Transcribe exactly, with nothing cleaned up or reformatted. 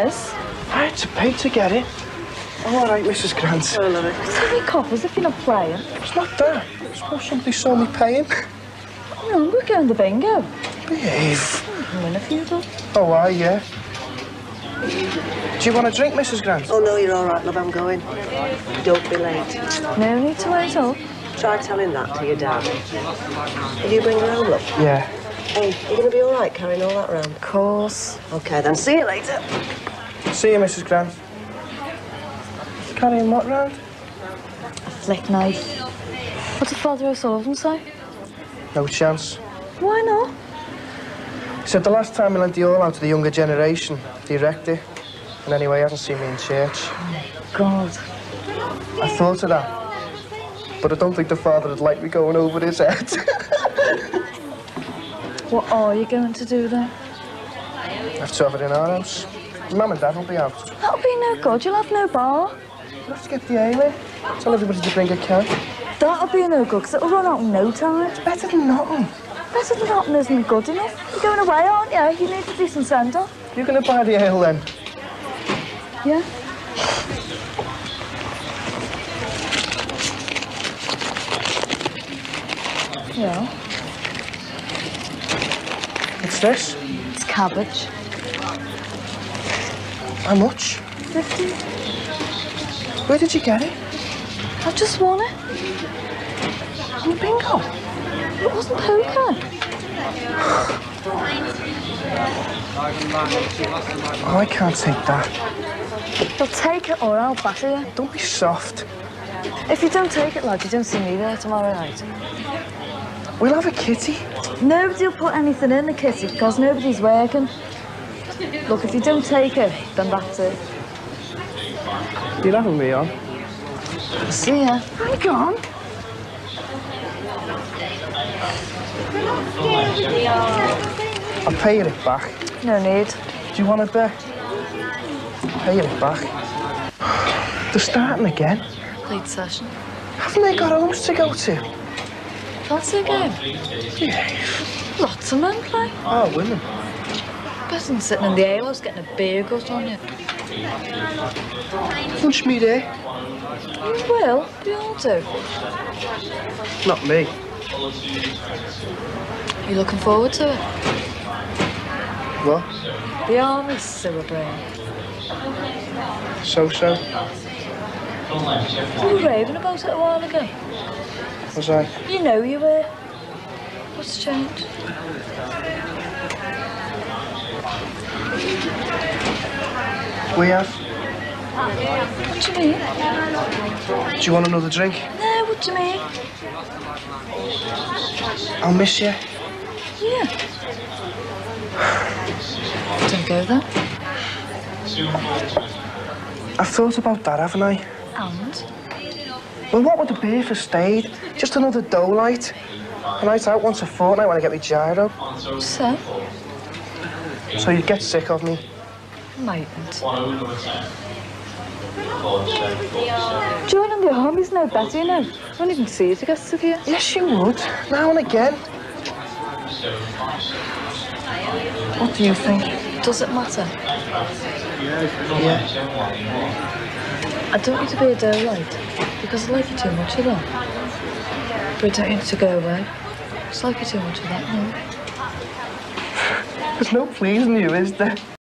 is. I had to pay to get it. I'm all right, Missus Grant. Oh, love it. It's only coppers if you're not playing. It's not that. I suppose somebody saw me paying. No, we're going to bingo. Behave. You can win a few, though. Oh, I, yeah. Do you want a drink, Missus Grant? Oh, no, you're all right, love, I'm going. Don't be late. No need to wait up. Try telling that to your dad. Will you bring her home, love? Yeah. Hey, you going to be all right carrying all that round? Of course. OK, then. See you later. See you, Missus Grant. Carrying what round? A flick knife. What did Father O'Sullivan say? No chance. Why not? He said the last time he lent the all out to the younger generation, he wrecked it. And anyway, he hasn't seen me in church. God. I thought of that. But I don't think the father would like me going over his head. What are you going to do then? I have to have it in our house. Mum and Dad will be out. That'll be no good. You'll have no bar. We'll have to get the ale in. Tell everybody to bring a can. That'll be no good, because it'll run out in no time. It's better than nothing. Better than nothing isn't good enough. You're going away, aren't you? You need a decent send-off. You're going to buy the ale then? Yeah. Yeah. What's this? It's cabbage. How much? Fifty. Where did you get it? I just won it. On bingo. It wasn't poker. Oh, I can't take that. You'll take it or I'll batter you. Don't be soft. If you don't take it, lad, you don't see me there tomorrow night. We'll have a kitty. Nobody will put anything in the kitty because nobody's working. Look, if you don't take it, then that's it. You're having me on. See ya. Hang on. I'll pay you it back. No need. Do you want it back? Pay you it back. They're starting again. Late session. Haven't they got homes to go to? Fancy a game? Yeah. Lots of men play. Oh, women. Better than sitting in the alehouse getting a beer gut on you. Punch me there. You will. You all do. Not me. You looking forward to it? What? The army's sewer brain. So-so. You were raving about it a while ago. Was I? You know you were. What's changed? We have. What do you mean? Do you want another drink? No, what do you mean? I'll miss you. Yeah. Don't go there. I've thought about that, haven't I? And? Well, what would it be if I stayed? Just another dough light. A night out once a fortnight when I get my gyro. So? So you'd get sick of me? Mightn't. Joining the army's no better, you know. I won't even see you to get sick of you. Yes, you would. Now and again. What do you think? Does it matter? Yeah. I don't want you to be a dough light, because I like you too much of that. But I don't want you to go away. I just like you too much of that, no? There's no pleasing you, is there?